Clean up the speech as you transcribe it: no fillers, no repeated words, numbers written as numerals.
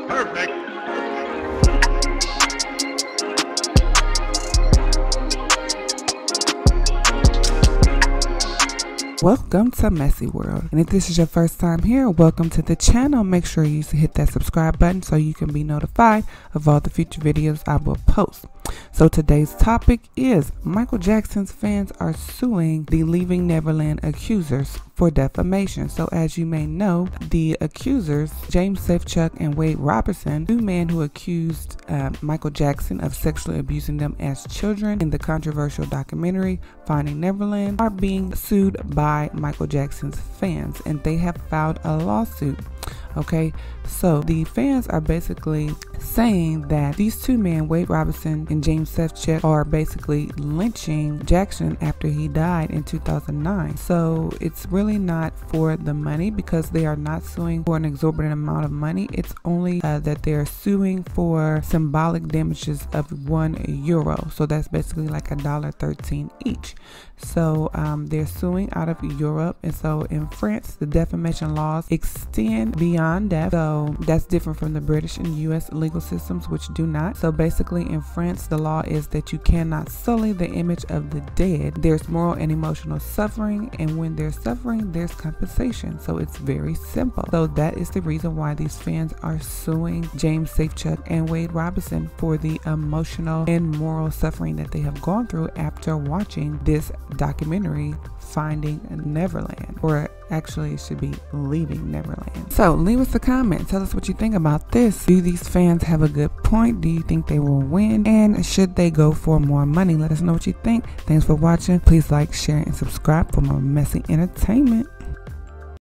Perfect. Welcome to Messy World, and if this is your first time here, welcome to the channel. Make sure you hit that subscribe button so you can be notified of all the future videos I will post. So today's topic is Michael Jackson's fans are suing the Leaving Neverland accusers for defamation. So as you may know, the accusers, James Safechuck and Wade Robson, two men who accused Michael Jackson of sexually abusing them as children in the controversial documentary Finding Neverland, are being sued by Michael Jackson's fans, and they have filed a lawsuit. Okay, so the fans are basically saying that these two men, Wade Robson and James Safechuck, are basically lynching Jackson after he died in 2009. So it's really not for the money, because they are not suing for an exorbitant amount of money. It's only that they're suing for symbolic damages of €1. So that's basically like $1.13 each. So they're suing out of Europe, and so in France the defamation laws extend beyond that. So that's different from the British and US legal systems, which do not. So basically in France the law is that you cannot sully the image of the dead. There's moral and emotional suffering, and when there's suffering there's compensation. So it's very simple. So that is the reason why these fans are suing James Safechuck and Wade Robson for the emotional and moral suffering that they have gone through after watching this documentary Finding Neverland, or actually it should be Leaving Neverland. So leave us a comment, tell us what you think about this. Do these fans have a good point? Do you think they will win, and should they go for more money? Let us know what you think. Thanks for watching. Please like, share, and subscribe for more messy entertainment.